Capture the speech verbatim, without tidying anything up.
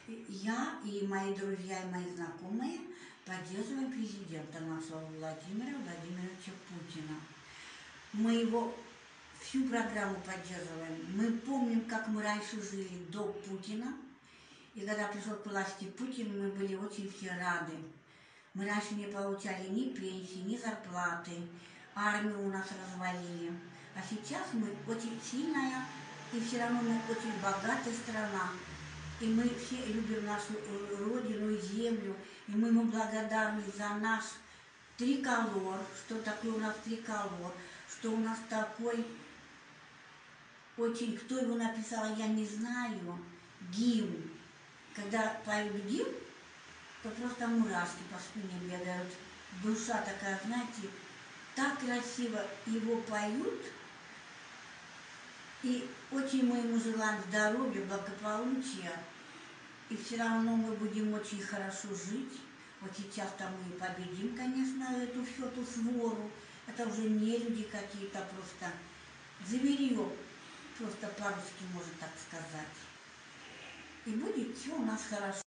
Я и мои друзья, и мои знакомые поддерживаем президента нашего Владимира Владимировича Путина. Мы его всю программу поддерживаем. Мы помним, как мы раньше жили до Путина. И когда пришел к власти Путин, мы были очень все рады. Мы раньше не получали ни пенсии, ни зарплаты. Армию у нас развалили. А сейчас мы очень сильная, и все равно мы очень богатая страна. И мы все любим нашу родину и землю. И мы ему благодарны за наш триколор. Что такое у нас триколор? Что у нас такой очень... Кто его написал, я не знаю. Гимн. Когда поют гимн, то просто мурашки по спине бегают. Душа такая, знаете, так красиво его поют. И очень мы ему желаем здоровья, благополучия. И все равно мы будем очень хорошо жить. Вот сейчас там мы и победим, конечно, эту всю эту свору. Это уже не люди какие-то, просто зверье, просто по-русски можно так сказать. И будет все у нас хорошо.